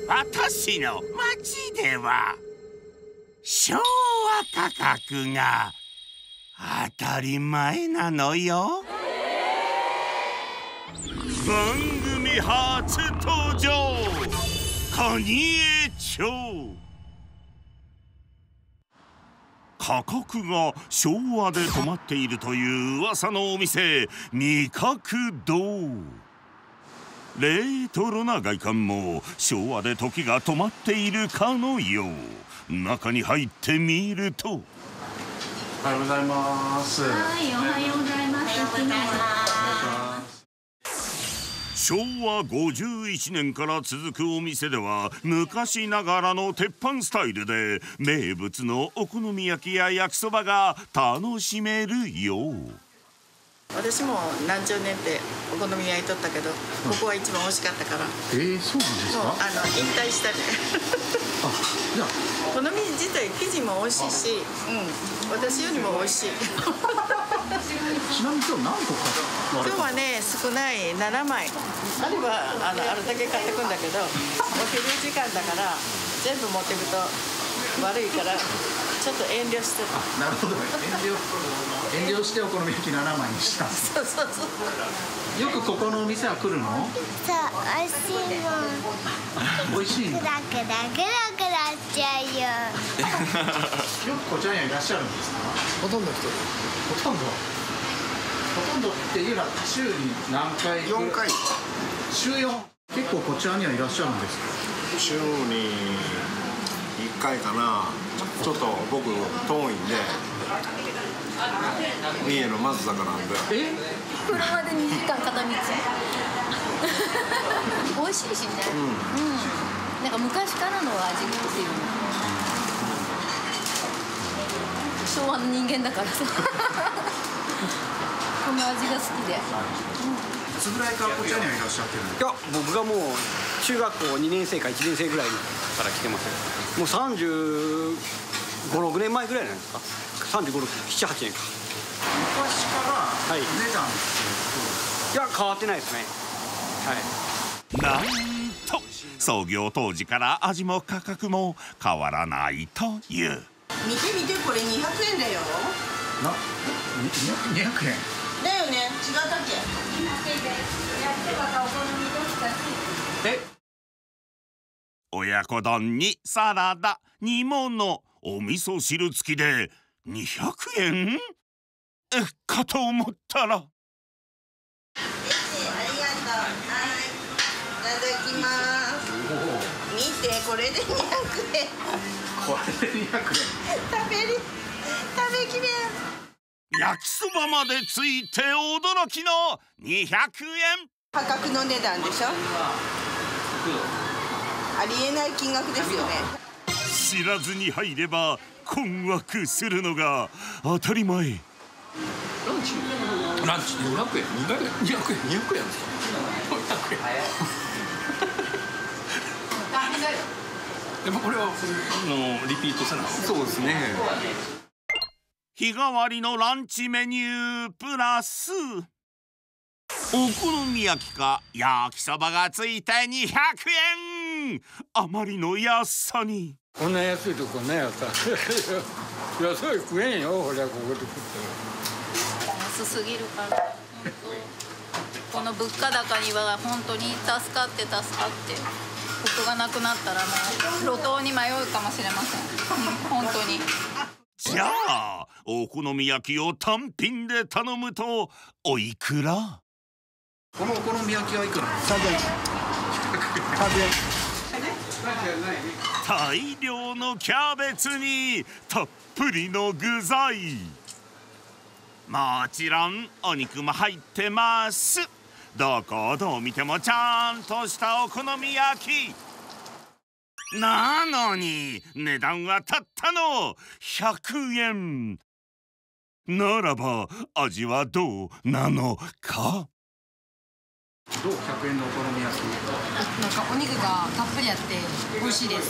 私の町では昭和価格が当たり前なのよ。番組初登場、蟹江町。価格が昭和で止まっているという噂のお店、味覚堂。レトロな外観も昭和で時が止まっているかのよう。中に入ってみると。 おはようございます。 はい、おはようございます。 昭和51年から続くお店では、昔ながらの鉄板スタイルで名物のお好み焼きや焼きそばが楽しめるよう。 私も何十年ってお好み焼いとったけど、ここは一番美味しかったから。 そうなんですか。 もう引退したね。 あ、じゃあお好み自体生地も美味しいし、私よりも美味しい。 ちなみに今日何個か。 今日はね、少ない7枚。あればあるだけ買ってくんだけど、お昼時間だから全部持っていくと悪いから、ちょっと遠慮してた。 なるほど。遠慮してお好み焼き7枚にした。 そうそうそう。 よくここのお店は来るの？ そう、美味しいもん。 美味しいの。 グラグラグラグラしちゃうよ。 よくこちらにはいらっしゃるんですか？ ほとんどの人。 ほとんどっていうのは週に何回？4回。週4。結構こちらにはいらっしゃるんですか？ 週に1回かな。ちょっと僕遠いんで、三重の松坂なんで。 車で2時間片道。美味しいしね。なんか昔からの味っていうの。昭和の人間だからさ。この味が好きで。 いつぐらいからこちらにはいらっしゃってるんですか？ いや、僕がもう中学校2年生か1年生ぐらいから来てますよ。もう35、6年前ぐらいなんですか。35、6、7、8年か。 昔から値段いや、変わってないですね。 なんと創業当時から味も価格も変わらないという。 見て見て、これ200円だよ。 200円。 だよね、違ったっけ？ 親子丼にサラダ、煮物、お味噌汁付きで200円？かと思ったら。 ありがとう。はい、いただきます。見て、これで200円。 これで200円。 食べきれん。 焼きそばまでついて驚きの200円。 破格の値段でしょ。ありえない金額ですよね。 知らずに入れば困惑するのが当たり前。 ランチ200円、200円ですか？500円。でもこれはリピートせない。 そうですね。 日替わりのランチメニュープラスお好み焼きか焼きそばがついて200円。あまりの安さに。 こんな安いとこねやったら野菜食えんよ、これはここで食ったら。 安すぎるから。この物価高には本当に助かって。ここがなくなったらもう路頭に迷うかもしれません。本当に。 じゃあお好み焼きを単品で頼むとおいくら？ このお好み焼きはいくら？300円。 大量のキャベツにたっぷりの具材。もちろんお肉も入ってます。どこをどう見てもちゃんとしたお好み焼き。なのに値段はたったの100円。ならば味はどうなのか？ どう100円のお好み焼き？ なんかお肉がたっぷりあって美味しいです。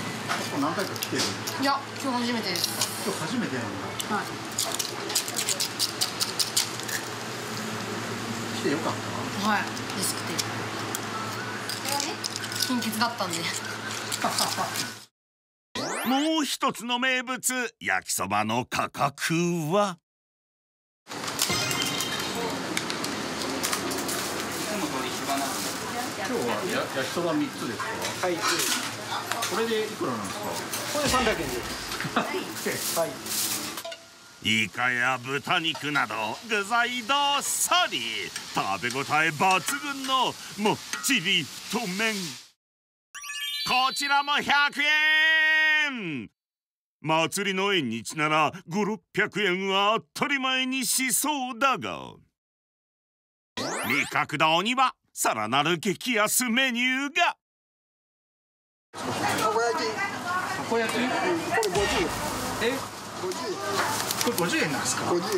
ここ何回か来てる？ いや、今日初めてです。 今日初めてなんだ。 はい。 来てよかった。 はい、安くて。 金欠だったんで。 もう一つの名物焼きそばの価格は今日は焼きそば3つですか？ はい。 これでいくらなんですか？ これ300円です。はい。 イカや豚肉など具材どっさり、食べ応え抜群のもっちり太麺。こちらも100円。祭りの縁日なら5、600円は当たり前にしそうだが、味覚堂にはさらなる激安メニューが。 たこ焼き？これ50円。え？50円。これ50円なんですか？50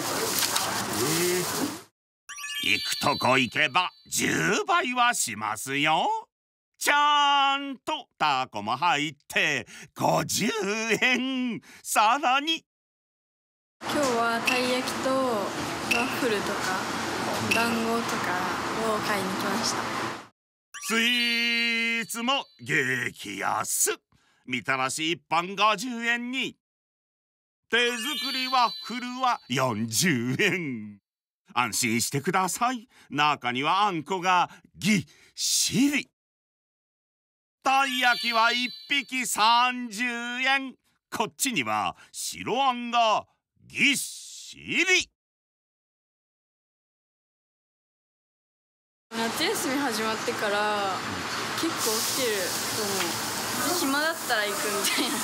円。 行くとこ行けば10倍はしますよ。ちゃんとタコも入って50円。さらに今日はたい焼きとワッフルとか団子とかを買いに来ました。 スイーツも激安。みたらし1本50円に手作りワッフルは40円。安心してください。中にはあんこがぎっしり。たい焼きは1匹30円。こっちには白あんがぎっしり。 夏休み始まってから結構来てると思う。暇だったら行くみたいな感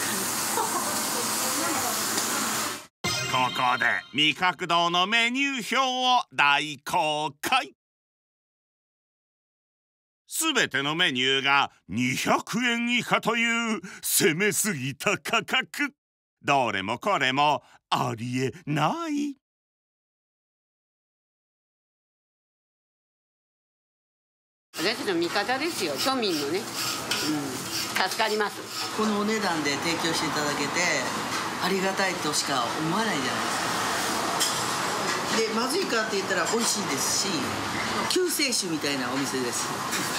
じ。 ここで味覚堂のメニュー表を大公開。すべてのメニューが200円以下という攻めすぎた価格。どれもこれもありえない。 私の味方ですよ、庶民のね、助かります。 このお値段で提供していただけてありがたいとしか思わないじゃないですか。でまずいかって言ったら美味しいですし、救世主みたいなお店です。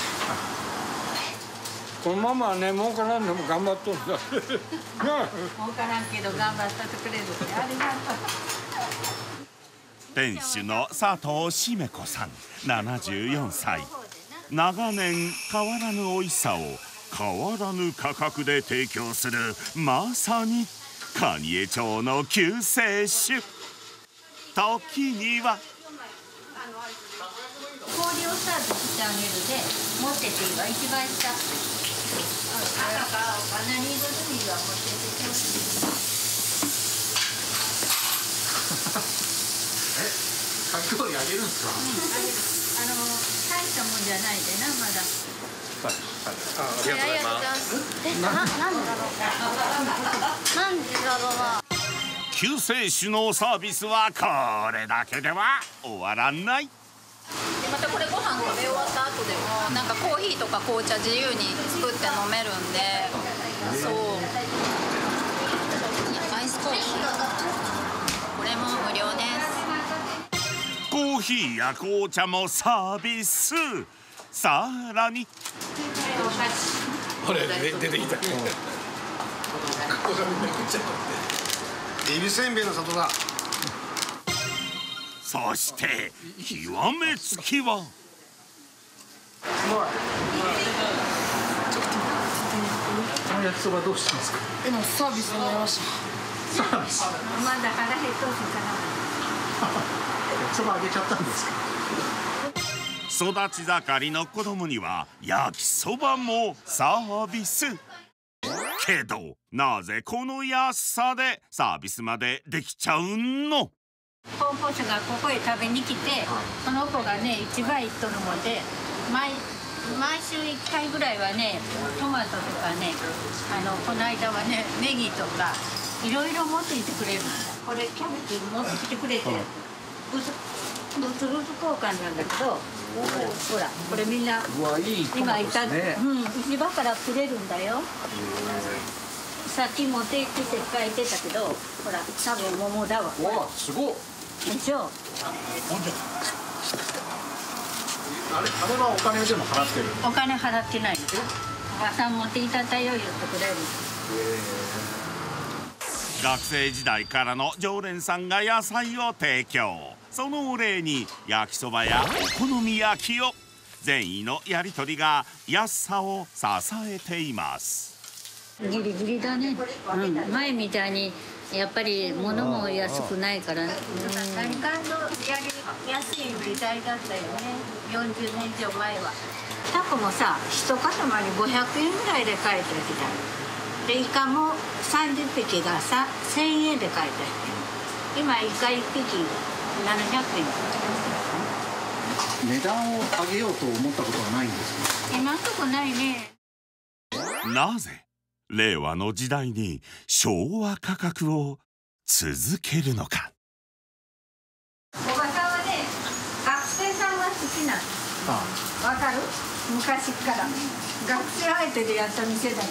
このままね儲からんでも頑張っとんだ。儲からんけど頑張ったとくれるってありがとう。 店主の佐藤しめ子さん74歳。長年変わらぬ美味しさを変わらぬ価格で提供する、まさに蟹江町の救世主。時には氷をサーブしてあげるで持ってていいわ。一番下バナリードルミは持っててちょうかき氷あげるんですか？ あげる。大したもんじゃないでな、まだ。 ありがとうございます。 なんでだろう。なんでだろうな。 救世主のサービスはこれだけでは終わらない。 でまたこれご飯食べ終わった後でもなんかコーヒーとか紅茶自由に作って飲めるんで、そうアイスコーヒーこれも無料です。 コーヒーや紅茶もサービス。さらにこれ出てきた。 エビせんべいの里だ。 そして極めつきはこの焼きそばどうしたんですか？ もうサービスになりました。 サービス。 まだ腹減っとるから。 焼きそばあげちゃったんですか？ 育ち盛りの子供には焼きそばもサービス。けどなぜこの安さでサービスまでできちゃうの？ 高校生がここへ食べに来て、その子がね市場行っとるので毎週1回ぐらいはねトマトとかねこの間はねネギとかいろいろ持ってきてくれる。これキャベツ持ってきてくれて物交換なんだけど、ほらこれみんな今いた、市場からくれるんだよ。さっき持ってきて書いてたけど、ほら多分桃だわ。 わあすごい。 でしょ。 あれはお金でも払ってる。 お金払ってない。 朝持っていただよ言ってくれる。 学生時代からの常連さんが野菜を提供。そのお礼に焼きそばやお好み焼きを。善意のやり取りが安さを支えています。 ギリギリだね、前みたいにやっぱり物も安くないから、何かのやりやすい時代だったよね、40年以上前は。タコもさ、一塊500円ぐらいで買えた時代で、イカも30匹がさ1000円で買えた。今イカ1匹700円。 値段を上げようと思ったことはないんですか？ 今んとこないね。 なぜ令和の時代に昭和価格を続けるのか。 おばさんはね、学生さんが好きなの。わかる？昔から学生相手でやった店だから、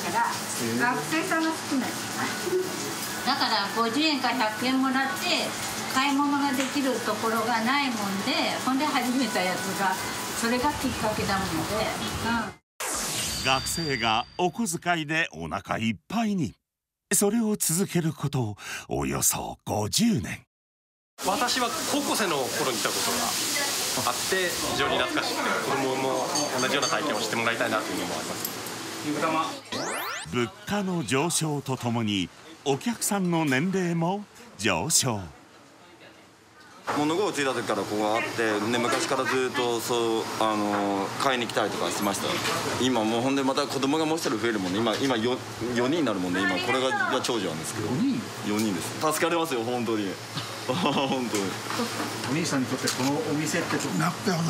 学生さんが好きなの。だから50円か100円もらって買い物ができるところがないもんで、ほんで始めたやつが、それがきっかけだもんで、 学生がお小遣いでお腹いっぱいに。それを続けることおよそ50年。 私は高校生の頃に来たことがあって非常に懐かしくて、子供も同じような体験をしてもらいたいなというふうに思います。 物価の上昇とともにお客さんの年齢も上昇。 物心ついた時からここがあって、ね、昔からずっと買いに来たりとかしてました。今もうほんでまた子供がもう一人増えるもんね。今 4人になるもんね。今これが長女なんですけど、4人です。助かりますよ本当に。本当に。 お兄さんにとってこのお店ってなっぺを並ぶ。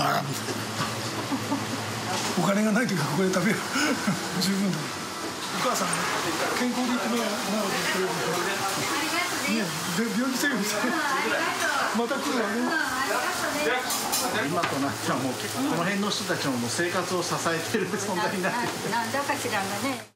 お金がない時はここで食べる。十分だ。お母さん健康でいてもらおうとしてくれる。ね、病気せよまた来るわね。 今となってはもうこの辺の人たちももう生活を支えている存在になってる。 なんだかしらがね。